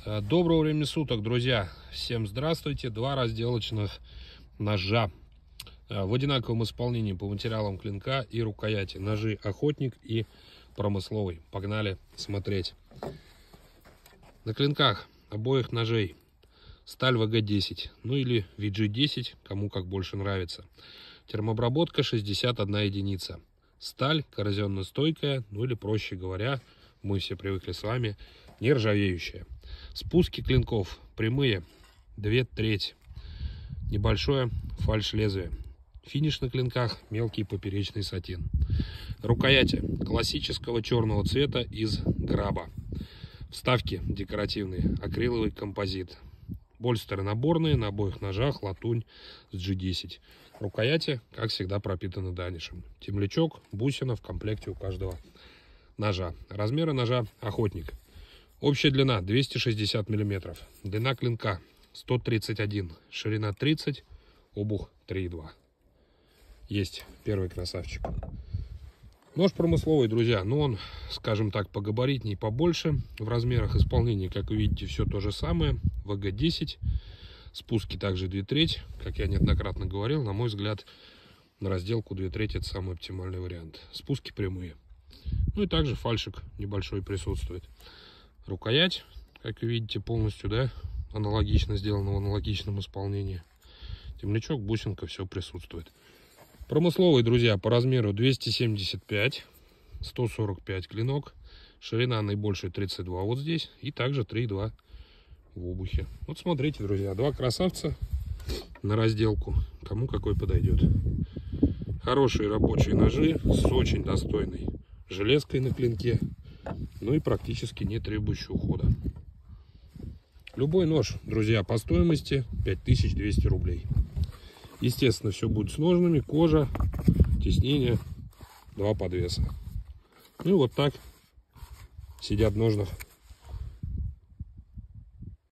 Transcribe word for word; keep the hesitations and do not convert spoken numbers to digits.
Доброго времени суток, друзья! Всем здравствуйте! Два разделочных ножа в одинаковом исполнении по материалам клинка и рукояти. Ножи охотник и промысловый. Погнали смотреть. На клинках обоих ножей сталь вэ гэ десять, ну или ви джи десять, кому как больше нравится. Термообработка шестьдесят одна единица. Сталь коррозионно-стойкая, ну или проще говоря, мы все привыкли с вами, нержавеющая. Спуски клинков прямые, две трети. Небольшое фальш-лезвие. Финиш на клинках мелкий поперечный сатин. Рукояти классического черного цвета из граба. Вставки декоративные, акриловый композит. Больстеры наборные, на обоих ножах латунь с джи десять. Рукояти, как всегда, пропитаны данишем. Темлячок, бусина в комплекте у каждого ножа. Размеры ножа охотник. Общая длина двести шестьдесят миллиметров. Длина клинка сто тридцать один. Ширина тридцать. Обух три и два. Есть первый красавчик. Нож промысловый, друзья. Но он, скажем так, погабаритней, побольше. В размерах исполнения, как вы видите, все то же самое. вэ гэ десять. Спуски также две трети. Как я неоднократно говорил, на мой взгляд, на разделку две трети это самый оптимальный вариант. Спуски прямые. Ну и также фальшик небольшой присутствует. Рукоять, как вы видите, полностью, да, аналогично сделана в аналогичном исполнении. Темлячок, бусинка, все присутствует. Промысловый, друзья, по размеру двести семьдесят пять, сто сорок пять клинок. Ширина наибольшая тридцать два вот здесь. И также три и два в обухе. Вот смотрите, друзья, два красавца на разделку. Кому какой подойдет. Хорошие рабочие ножи с очень достойной железкой на клинке. Ну и практически не требующий ухода. Любой нож, друзья, по стоимости пять тысяч двести рублей. Естественно, все будет с ножнами, кожа, тиснение, два подвеса. Ну и вот так сидят в ножнах